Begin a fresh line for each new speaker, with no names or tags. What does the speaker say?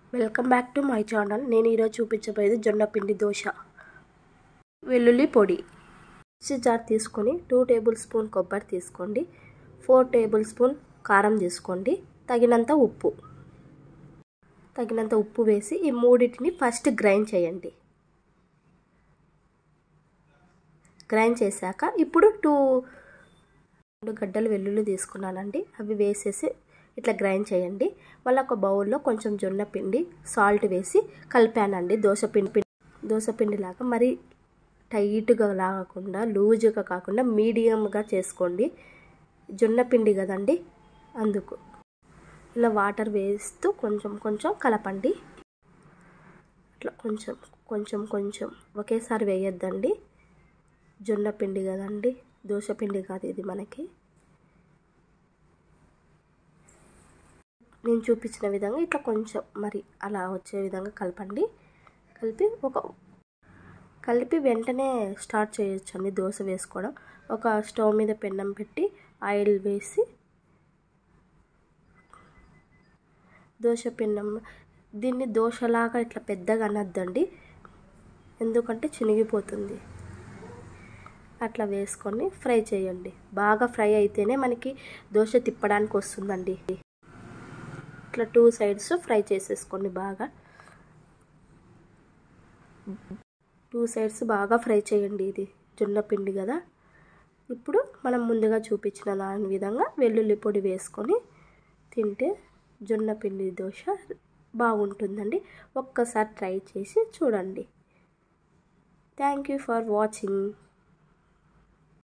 Welcome back to my channel. నేను ఈరోజు చూపించబోయేది జొన్న పిండి దోశ. వెల్లుల్లి పొడి మిక్సీ జార్ తీసుకొని 2 టేబుల్ స్పూన్ కొబ్బరి తీసుకోండి, 4 టేబుల్ స్పూన్ కారం తీసుకోండి, తగినంత ఉప్పు వేసి ఈ మూడింటిని ఫస్ట్ గ్రైండ్ చేయండి. గ్రైండ్ చేశాక ఇప్పుడు 2 గడ్డలు వెల్లుల్లి తీసుకున్నానండి, అవి వేసేసి ఇట్లా గ్రైండ్ చేయండి. మళ్ళీ ఒక బౌల్లో కొంచెం జొన్న పిండి, సాల్ట్ వేసి కలిపానండి. దోశ పిండి లాగా మరి టైట్గా లాగకుండా, లూజుగా కాకుండా మీడియంగా చేసుకోండి. జొన్న పిండి కదండి, అందుకు ఇలా వాటర్ వేస్తూ కొంచెం కలపండి. అట్లా కొంచెం ఒకేసారి వేయొద్దండి. జొన్న పిండి కదండి, దోశ పిండి కాదు ఇది మనకి. నేను చూపించిన విధంగా ఇట్లా కొంచెం మరి అలా వచ్చే విధంగా కలపండి. కలిపి వెంటనే స్టార్ట్ చేయొచ్చండి దోశ వేసుకోవడం. ఒక స్టవ్ మీద పెన్నం పెట్టి ఆయిల్ వేసి, దోశ పెన్నం దీన్ని దోశలాగా ఇట్లా పెద్దగా అనొద్దండి, ఎందుకంటే చినిగిపోతుంది. అట్లా వేసుకొని ఫ్రై చేయండి. బాగా ఫ్రై అయితేనే మనకి దోశ తిప్పడానికి వస్తుందండి. ఇట్లా 2 సైడ్స్ ఫ్రై చేసేసుకోండి. బాగా 2 సైడ్స్ బాగా ఫ్రై చేయండి. ఇది జొన్న పిండి కదా. ఇప్పుడు మనం ముందుగా చూపించిన దాని విధంగా వెల్లుల్లి పొడి వేసుకొని తింటే జొన్న పిండి దోశ బాగుంటుందండి. ఒక్కసారి ట్రై చేసి చూడండి. Thank you for watching.